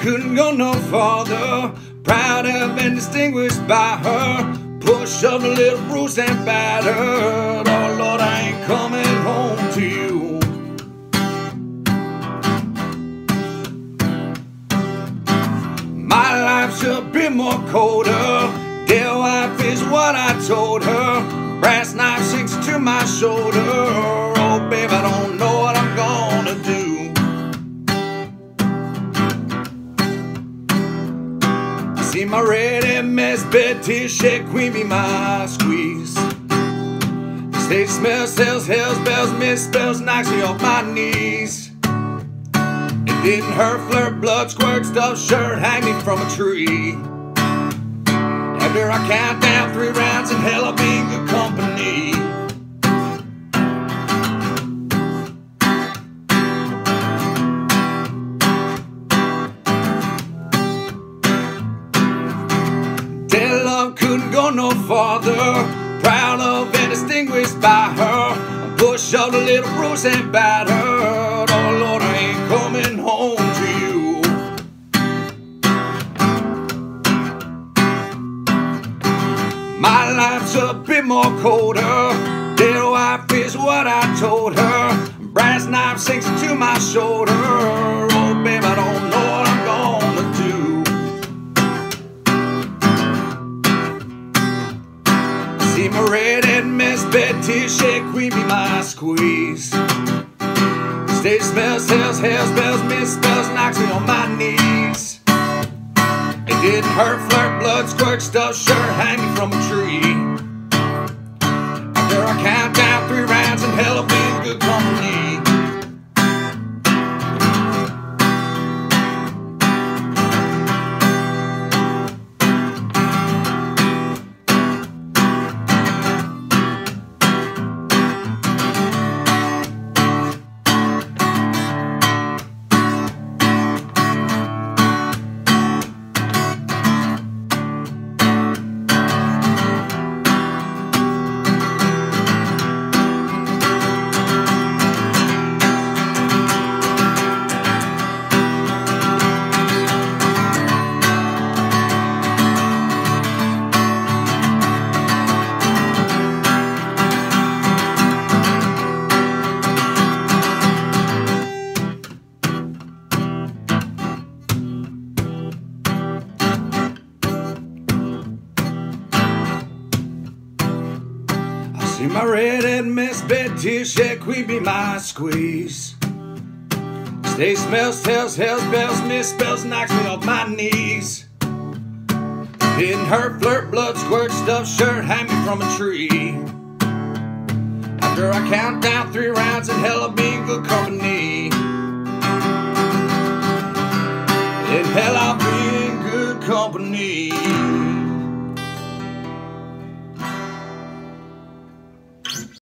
couldn't go no farther. Proud of and distinguished by her. Push up a little bruised and battered. Oh Lord, I ain't coming home to you. My life's a bit more colder. Dear wife is what I told her. Brass knife sinks to my shoulder. Oh babe, I don't know what I'm gonna do. See my red MS bed tears shake, queen be my squeeze. Stage smells, tells, hells, bells, misspells, knocks me off my knees. It didn't hurt, flirt, blood, squirt, stuff, shirt, hang me from a tree. After I count down 3 rounds in hell, I'll be in good company. Dead love couldn't go no farther. Proud of and distinguished by her. Push out a little bruised and battered. Oh Lord, I ain't coming home to you. My life's a bit more colder. Dear wife is what I told her. Brass knife sinks to my shoulder. Oh babe, I don't know what I'm gonna do. See my red MS bed tears shake, queen be my squeeze. Stage smells, tells, hells, bells, misspells, knocks me on my knees. It didn't hurt, flirt, blood, squirt, stuff, shirt, hang me from a tree. After I count down 3 rounds in hell, I'll be in good company. See my red MS bed tears shake, queen be my squeeze. Stage smells, tells, hells, bells, misspells, knocks me off my knees. Didn't hurt, flirt, blood, squirt, stuff, shirt, hang me from a tree. After I count down 3 rounds in hell, I'll be in good company. In hell, I'll be in good company.